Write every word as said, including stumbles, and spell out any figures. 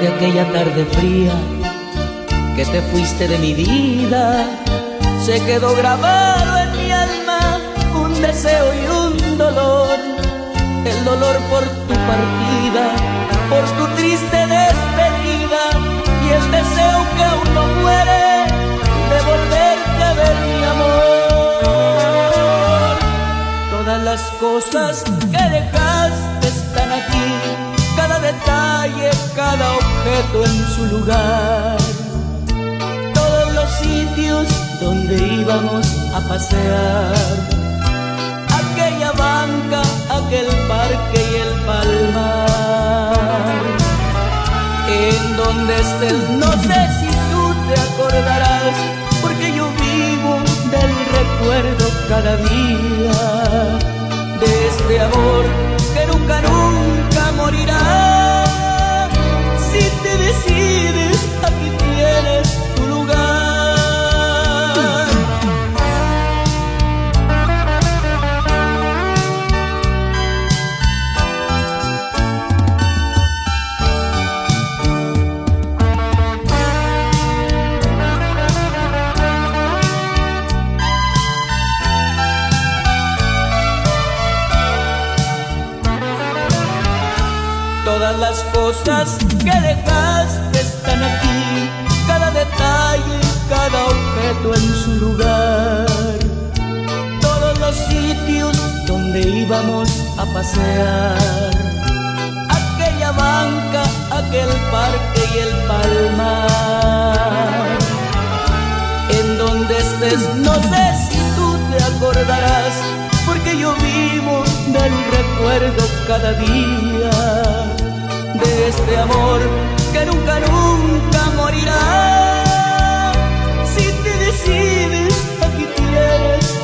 de aquella tarde fría que te fuiste de mi vida, se quedó grabado en mi alma un deseo y un dolor, el dolor por tu partida, por tu triste despedida, y el deseo que aún no muere de volverte a ver, mi amor. Todas las cosas que dejaste están aquí, cada detalle, cada objeto en su lugar, todos los sitios donde íbamos a pasear, aquella banca, aquel parque y el palmar. En donde estés no sé si tú te acordarás, porque yo vivo del recuerdo cada día de este amor que nunca, nunca morirá. Si te decides, aquí tienes tu lugar. Todas las cosas que dejaste están aquí, cada detalle, cada objeto en su lugar, todos los sitios donde íbamos a pasear, aquella banca, aquel parque y el palmar. En donde estés no sé si tú te acordarás, porque yo vivo del recuerdo cada día de este amor que nunca, nunca morirá. Si te decides, aquí tienes